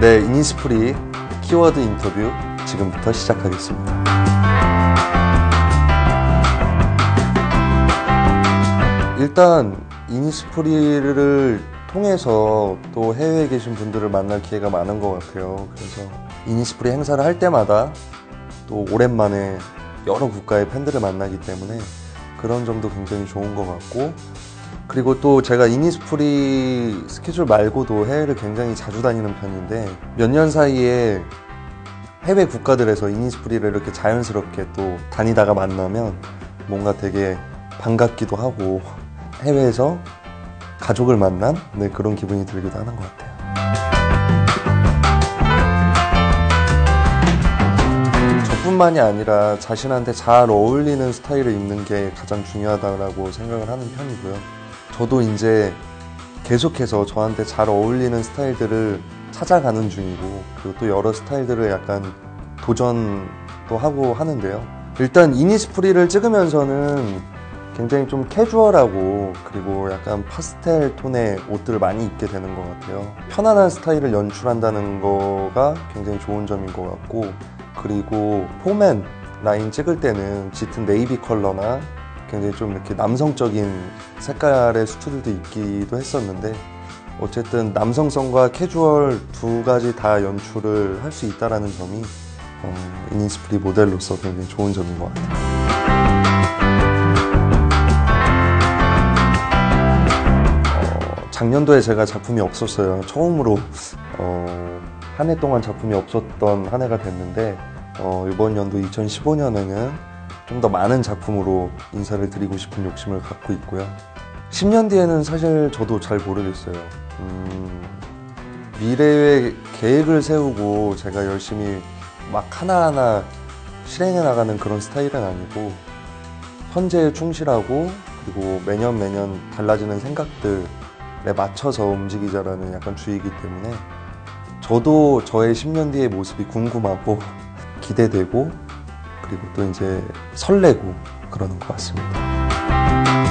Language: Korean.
네, 이니스프리 키워드 인터뷰 지금부터 시작하겠습니다. 일단 이니스프리를 통해서 또 해외에 계신 분들을 만날 기회가 많은 것 같아요. 그래서 이니스프리 행사를 할 때마다 또 오랜만에 여러 국가의 팬들을 만나기 때문에 그런 점도 굉장히 좋은 것 같고, 그리고 또 제가 이니스프리 스케줄 말고도 해외를 굉장히 자주 다니는 편인데 몇 년 사이에 해외 국가들에서 이니스프리를 이렇게 자연스럽게 또 다니다가 만나면 뭔가 되게 반갑기도 하고 해외에서 가족을 만난 그런 기분이 들기도 하는 것 같아요. 저뿐만이 아니라 자신한테 잘 어울리는 스타일을 입는 게 가장 중요하다고 생각을 하는 편이고요. 저도 이제 계속해서 저한테 잘 어울리는 스타일들을 찾아가는 중이고, 그리고 또 여러 스타일들을 약간 도전도 하고 하는데요. 일단 이니스프리를 찍으면서는 굉장히 좀 캐주얼하고 그리고 약간 파스텔 톤의 옷들을 많이 입게 되는 것 같아요. 편안한 스타일을 연출한다는 거가 굉장히 좋은 점인 것 같고, 그리고 폼앤 라인 찍을 때는 짙은 네이비 컬러나 굉장히 좀 이렇게 남성적인 색깔의 수트들도 입기도 했었는데, 어쨌든 남성성과 캐주얼 두 가지 다 연출을 할 수 있다는 점이 이니스프리 모델로서 굉장히 좋은 점인 것 같아요. 작년도에 제가 작품이 없었어요. 처음으로 한 해 동안 작품이 없었던 한 해가 됐는데, 이번 연도 2015년에는 좀 더 많은 작품으로 인사를 드리고 싶은 욕심을 갖고 있고요. 10년 뒤에는 사실 저도 잘 모르겠어요. 미래의 계획을 세우고 제가 열심히 막 하나하나 실행해 나가는 그런 스타일은 아니고, 현재에 충실하고 그리고 매년 달라지는 생각들에 맞춰서 움직이자라는 약간 주의이기 때문에 저도 저의 10년 뒤의 모습이 궁금하고 기대되고, 그리고 또 이제 설레고 그러는 것 같습니다.